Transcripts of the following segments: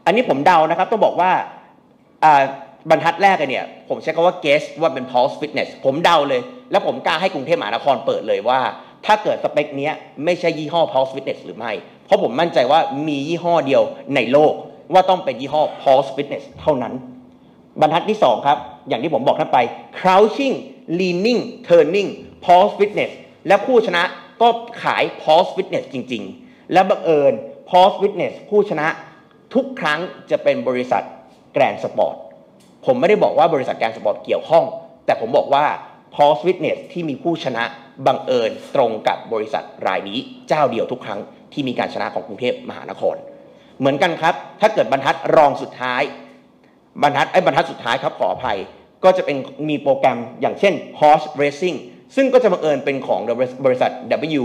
อันนี้ผมเดานะครับต้องบอกว่าบรรทัดแรกเนี่ยผมใช้คำว่า guess ว่าเป็น Pulse Fitness ผมเดาเลยแล้วผมกล้าให้กรุงเทพมหานครเปิดเลยว่าถ้าเกิดสเปคนี้ไม่ใช่ยี่ห้อ Pulse Fitness หรือไม่เพราะผมมั่นใจว่ามียี่ห้อเดียวในโลกว่าต้องเป็นยี่ห้อ Pulse Fitness เท่านั้นบรรทัดที่2ครับอย่างที่ผมบอกท่านไป crouching leaning turning Pulse Fitness และผู้ชนะก็ขาย Pulse Fitness จริงๆและบังเอิญ Pulse Fitness ผู้ชนะทุกครั้งจะเป็นบริษัท Grand Sport ผมไม่ได้บอกว่าบริษัท Grand Sport เกี่ยวข้องแต่ผมบอกว่า Pulse Fitness ที่มีผู้ชนะบังเอิญตรงกับบริษัทรายนี้เจ้าเดียวทุกครั้งที่มีการชนะของกรุงเทพมหานครเหมือนกันครับถ้าเกิดบรรทัดรองสุดท้ายบรรทัดสุดท้ายครับขออภัยก็จะเป็นมีโปรแกรมอย่างเช่น Horse Racing ซึ่งก็จะบังเอิญเป็นของบริษัท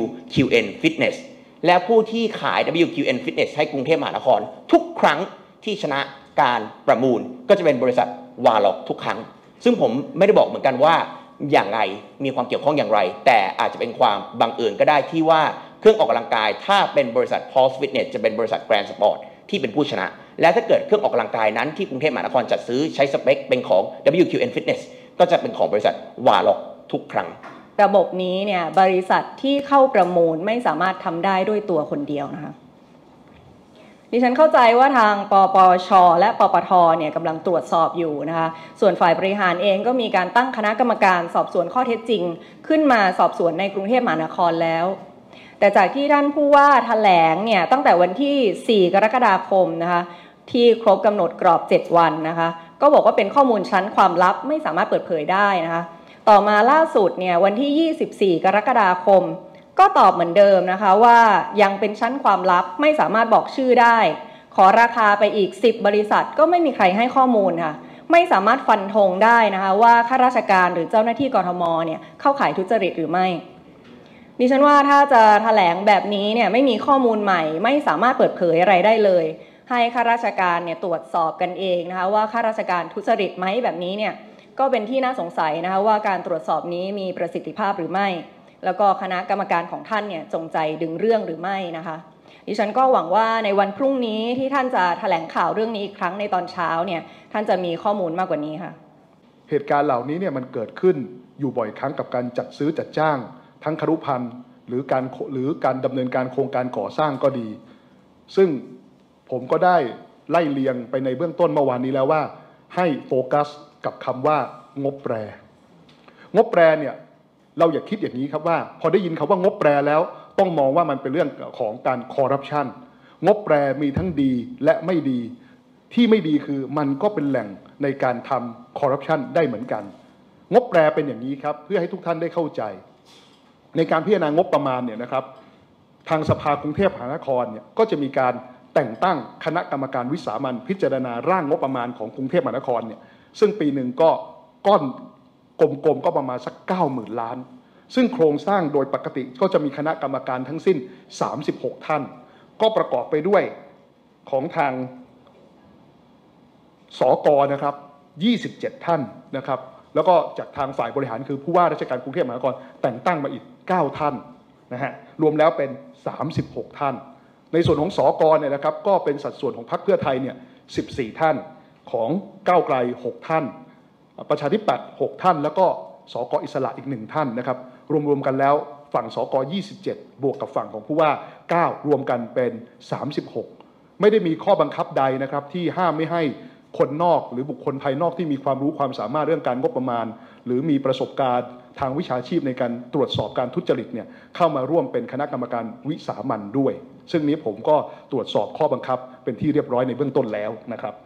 WQN Fitness และผู้ที่ขาย WQN Fitness ให้กรุงเทพมหานครทุกครั้งที่ชนะการประมูลก็จะเป็นบริษัทวาล็อกทุกครั้งซึ่งผมไม่ได้บอกเหมือนกันว่าอย่างไรมีความเกี่ยวข้องอย่างไรแต่อาจจะเป็นความบังเอิญก็ได้ที่ว่าเครื่องออกกำลังกายถ้าเป็นบริษัท Pulse Fitness จะเป็นบริษัท Grand Sport ที่เป็นผู้ชนะและถ้าเกิดเครื่องออกกำลังกายนั้นที่กรุงเทพมหานครจัดซื้อใช้สเปคเป็นของ WQN Fitness ก็จะเป็นของบริษัทวาล็อกทุกครั้งระบบนี้เนี่ยบริษัทที่เข้าประมูลไม่สามารถทำได้ด้วยตัวคนเดียวนะคะดิฉันเข้าใจว่าทางปปช.และปปท.เนี่ยกำลังตรวจสอบอยู่นะคะส่วนฝ่ายบริหารเองก็มีการตั้งคณะกรรมการสอบสวนข้อเท็จจริงขึ้นมาสอบสวนในกรุงเทพมหานครแล้วแต่จากที่ท่านผู้ว่าแถลงเนี่ยตั้งแต่วันที่4 กรกฎาคมนะคะที่ครบกำหนดกรอบ7 วันนะคะก็บอกว่าเป็นข้อมูลชั้นความลับไม่สามารถเปิดเผยได้นะคะต่อมาล่าสุดเนี่ยวันที่24 กรกฎาคมก็ตอบเหมือนเดิมนะคะว่ายังเป็นชั้นความลับไม่สามารถบอกชื่อได้ขอราคาไปอีก10 บริษัทก็ไม่มีใครให้ข้อมูลค่ะไม่สามารถฟันธงได้นะคะว่าข้าราชการหรือเจ้าหน้าที่กทมเนี่ยเข้าข่ายทุจริตหรือไม่ดิฉันว่าถ้าจะแถลงแบบนี้เนี่ยไม่มีข้อมูลใหม่ไม่สามารถเปิดเผยอะไรได้เลยให้ข้าราชการเนี่ยตรวจสอบกันเองนะคะว่าข้าราชการทุจริตไหมแบบนี้เนี่ยก็เป็นที่น่าสงสัยนะคะว่าการตรวจสอบนี้มีประสิทธิภาพหรือไม่แล้วก็คณะกรรมการของท่านเนี่ยจงใจดึงเรื่องหรือไม่นะคะดิฉันก็หวังว่าในวันพรุ่งนี้ที่ท่านจะแถลงข่าวเรื่องนี้อีกครั้งในตอนเช้าเนี่ยท่านจะมีข้อมูลมากกว่านี้ค่ะเหตุการณ์เหล่านี้เนี่ยมันเกิดขึ้นอยู่บ่อยครั้งกับการจัดซื้อจัดจ้างทั้งครุพันธ์หรือการดำเนินการโครงการก่อสร้างก็ดีซึ่งผมก็ได้ไล่เลียงไปในเบื้องต้นเมื่อวานนี้แล้วว่าให้โฟกัสกับคำว่างบแปรเนี่ยเราอย่าคิดอย่างนี้ครับว่าพอได้ยินคำว่างบแปรแล้วต้องมองว่ามันเป็นเรื่องของการคอร์รัปชันงบแปรมีทั้งดีและไม่ดีที่ไม่ดีคือมันก็เป็นแหล่งในการทำคอร์รัปชันได้เหมือนกันงบแปรเป็นอย่างนี้ครับเพื่อให้ทุกท่านได้เข้าใจในการพิจารณางบประมาณเนี่ยนะครับทางสภากรุงเทพมหานครเนี่ยก็จะมีการแต่งตั้งคณะกรรมการวิสามัญพิจารณาร่างงบประมาณของกรุงเทพมหานครเนี่ยซึ่งปีหนึ่งก็ก้อนกลมๆก็ประมาณสัก 90,000 ล้านซึ่งโครงสร้างโดยปกติก็จะมีคณะกรรมการทั้งสิ้น36 ท่านก็ประกอบไปด้วยของทางสก.นะครับ27 ท่านนะครับแล้วก็จากทางฝ่ายบริหารคือผู้ว่าราชการกรุงเทพมหานครแต่งตั้งมาอีก9 ท่านนะฮะรวมแล้วเป็น36 ท่านในส่วนของสก.เนี่ยนะครับก็เป็นสัดส่วนของพรรคเพื่อไทยเนี่ย14 ท่านของก้าวไกล6 ท่านประชาธิปัตย์6 ท่านแล้วก็สก.อิสระอีก1 ท่านนะครับรวมๆกันแล้วฝั่งสก27บวกกับฝั่งของผู้ว่า9รวมกันเป็น36ไม่ได้มีข้อบังคับใดนะครับที่ห้ามไม่ให้คนนอกหรือบุคคลภายนอกที่มีความรู้ความสามารถเรื่องการงบประมาณหรือมีประสบการณ์ทางวิชาชีพในการตรวจสอบการทุจริตเนี่ยเข้ามาร่วมเป็นคณะกรรมการวิสามัญด้วยซึ่งนี้ผมก็ตรวจสอบข้อบังคับเป็นที่เรียบร้อยในเบื้องต้นแล้วนะครับ